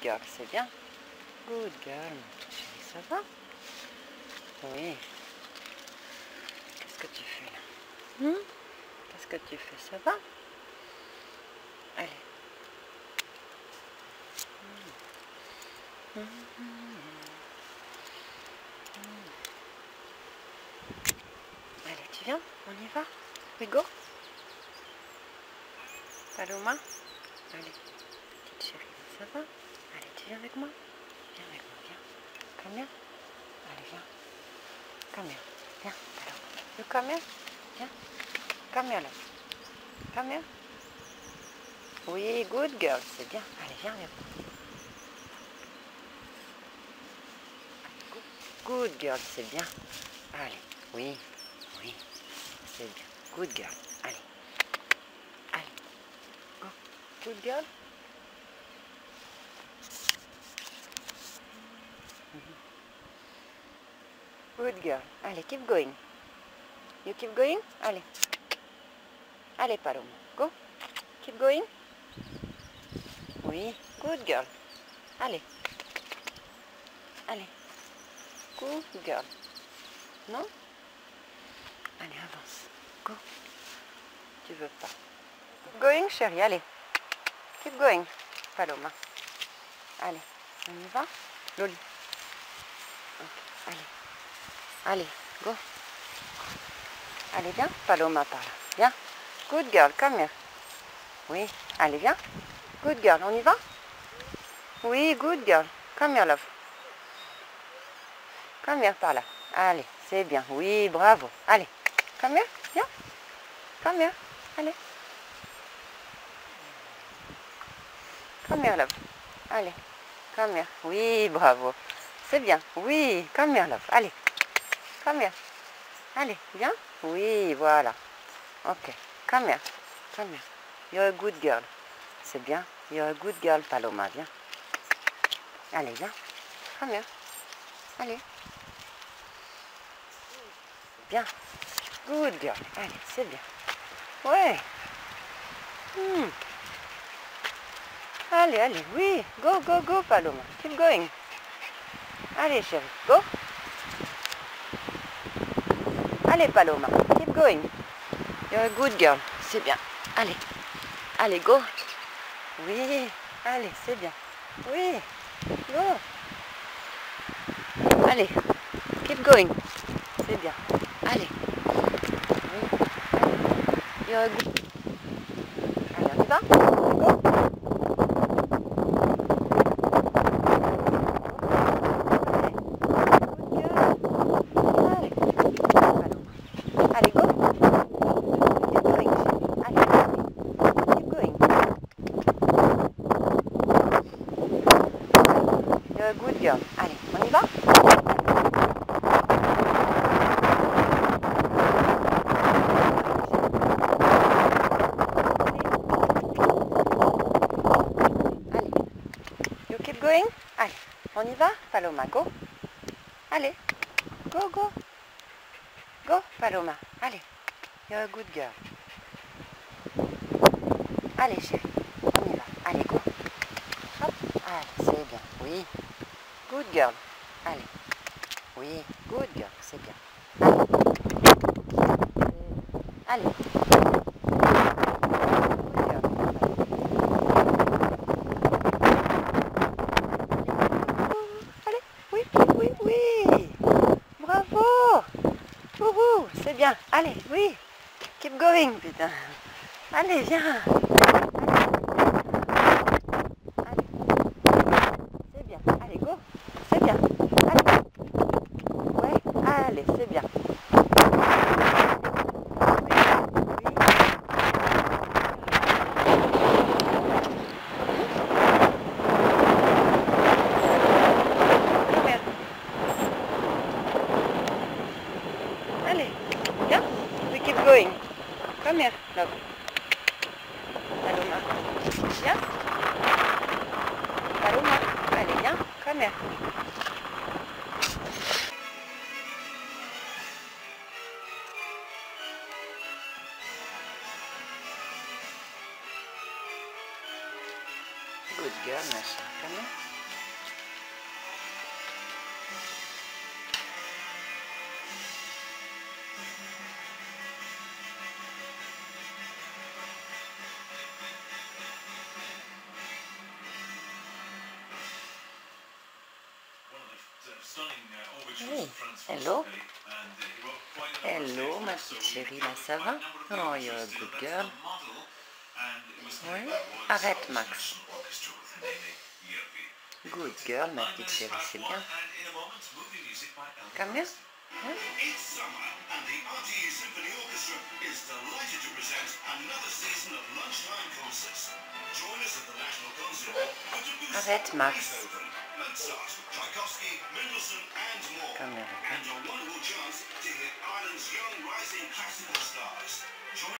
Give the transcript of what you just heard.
girl, c'est bien. Good girl. Chérie, ça va? Oui. Qu'est-ce que tu fais là? Qu'est-ce que tu fais? Ça va? Allez. Allez, tu viens? On y va? We go? Paloma? Allez, petite chérie, ça va? Allez, tu viens avec moi? Viens avec moi, viens. Come here. Allez, viens. Come here. Viens, Paloma. You come here? Viens. Come here, là. Come here. Oui, good girl, c'est bien. Allez, viens avec moi. Good girl, c'est bien. Allez, oui, oui, c'est bien. Good girl, allez. Allez, go. Good girl. Good girl. Allez, keep going. You keep going? Allez. Allez, Paloma. Go. Keep going. Oui, good girl. Allez. Allez. Good girl. Non? Allez, avance. Go. Tu veux pas. Keep going, chérie. Allez. Keep going, Paloma. Allez. On y va? Loli. Okay. Allez. Allez, go. Allez, viens, Paloma par là. Viens. Good girl, come here. Oui, allez, viens. Good girl, on y va? Oui, good girl. Come here, love. Come here par là. Allez, c'est bien. Oui, bravo. Allez, come here, viens. Come here, allez. Come here, love. Allez, come here. Oui, bravo. C'est bien. Oui, come here, love. Allez. Come here. Allez, viens. Oui, voilà. Ok. Come here. Come here. You're a good girl. C'est bien. You're a good girl, Paloma. Viens. Allez, viens. Come here. Allez. Bien. Good girl. Allez, c'est bien. Ouais. Allez, allez. Oui. Go, go, go, Paloma. Keep going. Allez, chérie. Go. Allez, Paloma. Keep going. You're a good girl. C'est bien. Allez. Allez, go. Oui. Allez, c'est bien. Oui. Go. Allez. Keep going. C'est bien. Allez. Oui. You're a good... Allez, on y va? Go. Allez, go. Keep going. Allez, keep going. You're a good girl. Allez, on y va? Allez. You keep going? Allez, on y va? Paloma, go. Allez, go, go. Go, Paloma. Allez. You're a good girl. Allez, chérie. On y va. Allez, go. Hop. Allez, c'est bien. Oui. Good girl. Allez. Oui. Good girl. C'est bien. Allez. Allez. Good girl. Allez. Oui, oui, oui. Bravo. Wouhou. C'est bien. Allez, oui. Keep going, putain. Allez, viens. Allez. C'est bien. Allez, go. C'est bien. Allez. Ouais. Allez, c'est bien. Allez. Viens. We keep going. Come here, love. Paloma. Viens. Paloma. Allez, viens. Come here. Good girl, ma chérie. Come here. Oui. Hello. Hello, ma petite chérie, là, ça va? Oh, you're a good girl. Oui. Arrête, Max. Good girl, ma petite chérie, c'est bien. Come here. Hein? It's summer and the RTE Symphony Orchestra is delighted to present another season of lunchtime concerts. Join us at the National Concert Hall for Debussy, Arrête, Max. Beethoven, Mozart, Tchaikovsky, Mendelssohn and more. Come here. And a wonderful chance to hear Ireland's young rising classical stars.